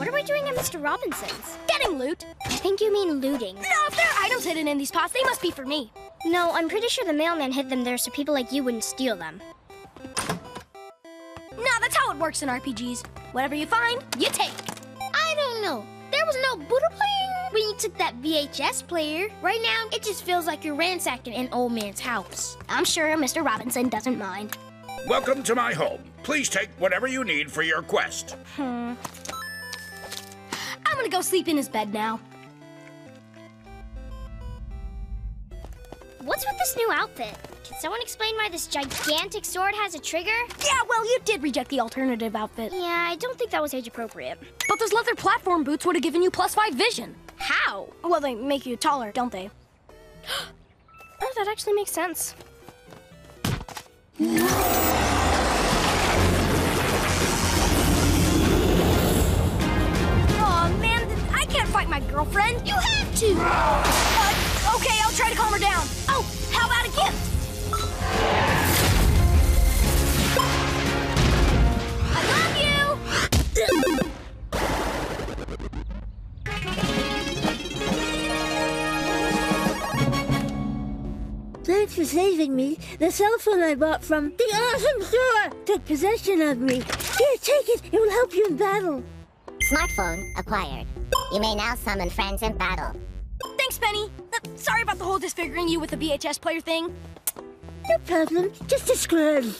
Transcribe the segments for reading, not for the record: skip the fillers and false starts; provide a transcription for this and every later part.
What are we doing at Mr. Robinson's? Getting loot. I think you mean looting. No, if there are items hidden in these pots, they must be for me. No, I'm pretty sure the mailman hid them there so people like you wouldn't steal them. Nah, that's how it works in RPGs. Whatever you find, you take. I don't know. There was no Buddha playing when you took that VHS player. Right now, it just feels like you're ransacking an old man's house. I'm sure Mr. Robinson doesn't mind. Welcome to my home. Please take whatever you need for your quest. I'm gonna go sleep in his bed now. What's with this new outfit? Can someone explain why this gigantic sword has a trigger? Yeah, well, you did reject the alternative outfit. Yeah, I don't think that was age appropriate. But those leather platform boots would have given you +5 vision. How? Well, they make you taller, don't they? Oh, that actually makes sense. Aw, man, I can't fight my girlfriend. You have to! Okay, I'll try to calm her down. Oh, how about a gift? I love you! Thanks for saving me. The cell phone I bought from the awesome store took possession of me. Here, take it. It will help you in battle. Smartphone acquired. You may now summon friends in battle. Thanks, Penny. Sorry about the whole disfiguring you with the VHS player thing. No problem. Just a scratch.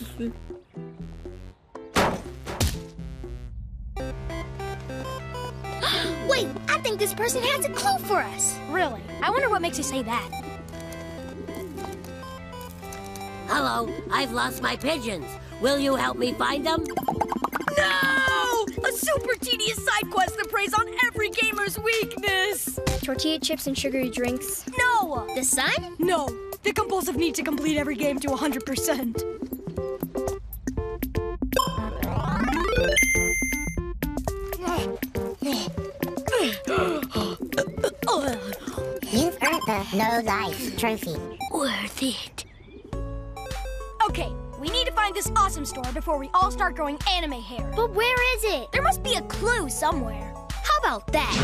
Wait, I think this person has a clue for us. Really? I wonder what makes you say that. Hello, I've lost my pigeons. Will you help me find them? No! A super tedious side quest that preys on every gamer's weakness! Tortilla chips and sugary drinks. No! The sun? No! The compulsive need to complete every game to 100%. You've earned the No Life trophy. Worth it. Okay, we need to find this awesome store before we all start growing anime hair. But where is it? There must be a clue somewhere. How about that?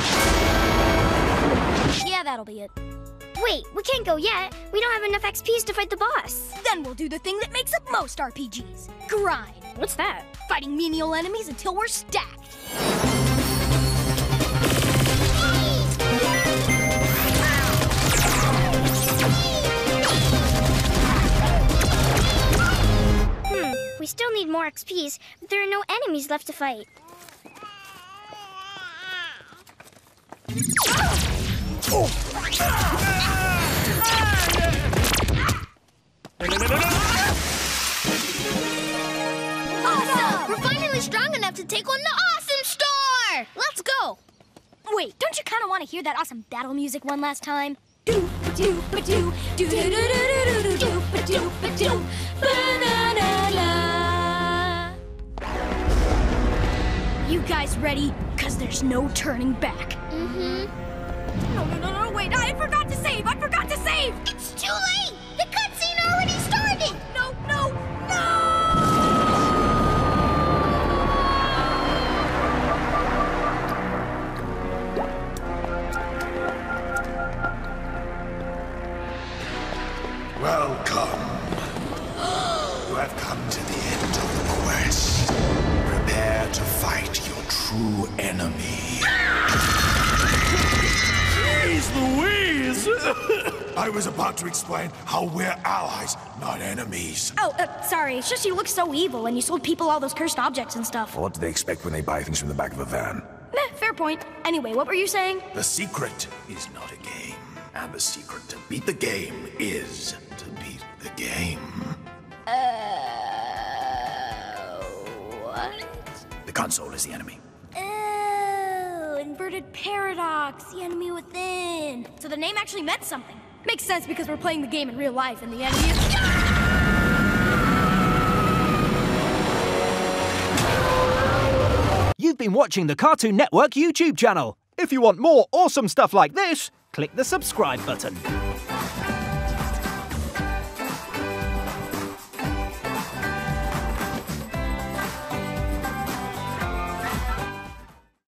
Yeah, that'll be it. Wait, we can't go yet. We don't have enough XPs to fight the boss. Then we'll do the thing that makes up most RPGs. Grind. What's that? Fighting menial enemies until we're stacked. We still need more XPs, but there are no enemies left to fight. Awesome! We're finally strong enough to take on the awesome store! Let's go! Wait, don't you kind of want to hear that awesome battle music one last time? Do-ba-do-ba-do, do-do-do-do-do-do-ba-do-ba-do, ba-na-na-na. You guys ready? 'Cause there's no turning back. No, wait, I forgot to save! I forgot to save! It's too late! The cutscene already started! No! Welcome. You have come to the end of the quest. Prepare to fight your true enemy. Jeez Louise! I was about to explain how we're allies, not enemies. Oh, sorry. It's just you look so evil and you sold people all those cursed objects and stuff. What do they expect when they buy things from the back of a van? Meh, fair point. Anyway, what were you saying? The secret is not a game. And the secret to beat the game is to beat the game. What? The console is the enemy. Oh, inverted paradox, the enemy within. So the name actually meant something. Makes sense because we're playing the game in real life and the enemy is... You've been watching the Cartoon Network YouTube channel. If you want more awesome stuff like this, click the subscribe button.